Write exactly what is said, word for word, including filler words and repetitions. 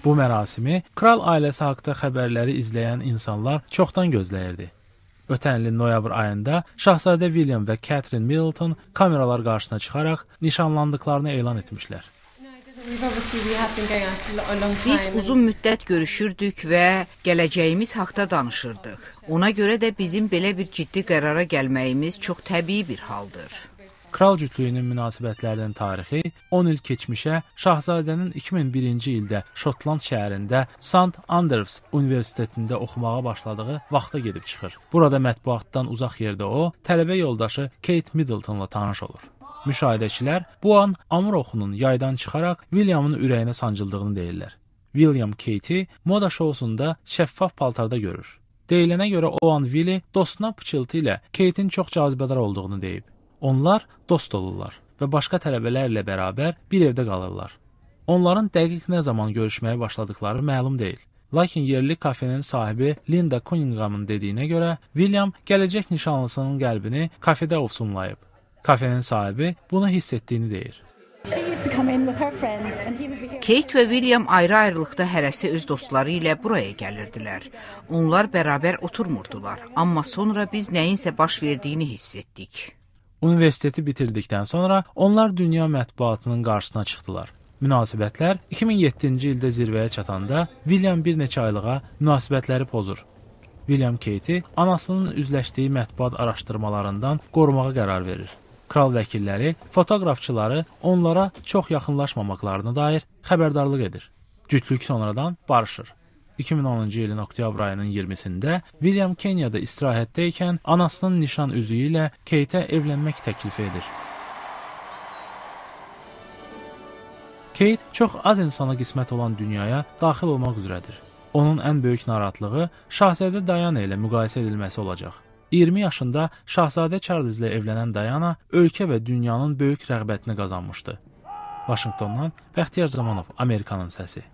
Bu mərasimi kral ailəsi haqqında xəbərləri izləyən insanlar çoxdan gözləyirdi. Ötən ilin noyabr ayında Şahzadə William və Catherine Middleton kameralar qarşısına çıxaraq nişanlandıqlarını elan etmişlər. Biz uzun müddət görüşürdük və gələcəyimiz haqda danışırdıq. Ona görə də bizim belə bir ciddi qərara gəlməyimiz çox təbii bir haldır. Kral cütlüyünün münasibətlərinin tarixi on il keçmişə Şahzadənin iki min birinci ildə Şotland şəhərində Sant Andrews Universitetində oxumağa başladığı vaxta gedib çıxır. Burada mətbuatdan uzaq yerdə o, tələbə yoldaşı Kate Middletonla tanış olur. Müşahidəçilər bu an Amur oxunun yaydan çıxaraq Williamın ürəyinə sancıldığını deyirlər. William Kate'i moda şousunda şəffaf paltarda görür. Deyilənə görə o an Willi dostuna pıçıltı ilə Kate'in çox cazibədar olduğunu deyib. Onlar dost olurlar və başqa tələbələrlə bərabər bir evdə qalırlar. Onların dəqiq nə zaman görüşməyə başladıkları məlum deyil. Lakin yerli kafenin sahibi Linda Cunningham'ın dediyinə görə William gələcək nişanlısının qəlbini kafedə ovsunlayıb. Kafenin sahibi bunu hiss etdiyini deyir. Kate və William ayrı-ayrılıqda hərəsi öz dostları ilə buraya gəlirdilər. Onlar bərabər oturmurdular, amma sonra biz nəyinsə baş verdiyini hiss etdik. Universiteti bitirdikdən sonra onlar dünya mətbuatının qarşısına çıxdılar. Münasibətlər iki min yeddinci ildə zirvəyə çatanda William bir neçə aylığa münasibətləri pozur. William Kate'i anasının üzləşdiyi mətbuat araşdırmalarından qorumağa qərar verir. Kral vəkilləri, fotoqrafçıları onlara çox yaxınlaşmamaqlarına dair xəbərdarlıq edir. Cütlük sonradan barışır. iki min onuncu ilin oktyabr ayının iyirmisində William Kenyada istirahətdəykən anasının nişan üzüyü ilə Kate'ə evlənmək təklifi edir. Kate çox az insana qismət olan dünyaya daxil olmaq üzrədir. Onun ən böyük narahatlığı Şahzadə Diana ilə müqayisə edilməsi olacaq. iyirmi yaşında Şahzadə Charles ilə evlənən Diana ölkə və dünyanın böyük rəğbətini qazanmışdı. Vaşinqtondan Bəxtiyar Zamanov, Amerikanın səsi.